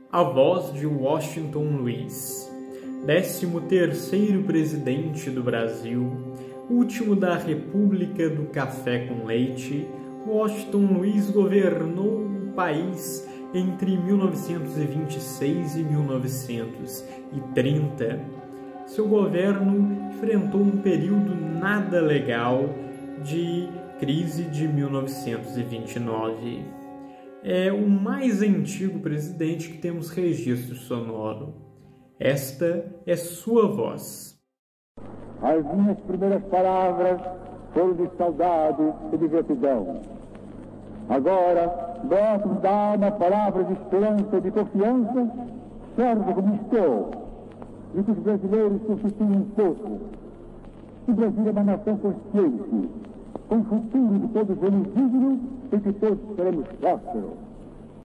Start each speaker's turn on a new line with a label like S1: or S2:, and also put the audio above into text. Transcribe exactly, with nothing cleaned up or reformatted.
S1: A voz de Washington Luiz, décimo terceiro presidente do Brasil, último da República do Café com Leite, Washington Luiz governou o país entre mil novecentos e vinte e seis e mil novecentos e trinta. Seu governo enfrentou um período nada legal de crise de mil novecentos e vinte e nove. É o mais antigo presidente que temos registro sonoro. Esta é sua voz.
S2: As minhas primeiras palavras foram de saudade e de gratidão. Agora, gosto dar uma palavra de esperança e de confiança, certo como estou, de que os brasileiros constituem um povo. O Brasil é uma nação consciente, com um futuro de todos eles digno e que todos seremos prósperos.